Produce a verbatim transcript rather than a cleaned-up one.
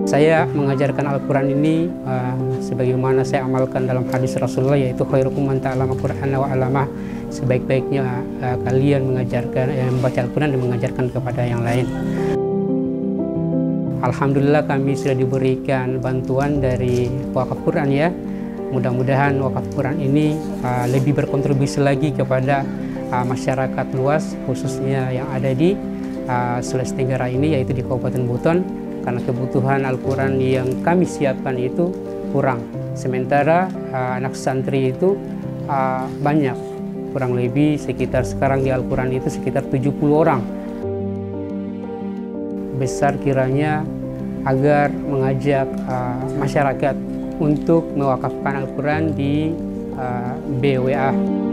Saya mengajarkan Al-Quran ini uh, sebagaimana saya amalkan dalam hadis Rasulullah, yaitu khairukum man ta'allama Qur'ana wa 'allamah. Sebaik-baiknya uh, kalian mengajarkan, eh, membaca Al-Quran dan mengajarkan kepada yang lain. Alhamdulillah kami sudah diberikan bantuan dari wakaf Quran ya. Mudah-mudahan wakaf Quran ini uh, lebih berkontribusi lagi kepada uh, masyarakat luas, khususnya yang ada di uh, Sulawesi Tenggara ini, yaitu di Kabupaten Buton. Karena kebutuhan Al-Quran yang kami siapkan itu kurang. Sementara uh, anak santri itu uh, banyak, kurang lebih sekitar sekarang di Al-Quran itu sekitar tujuh puluh orang. Besar kiranya agar mengajak uh, masyarakat untuk mewakafkan Al-Quran di uh, B W A.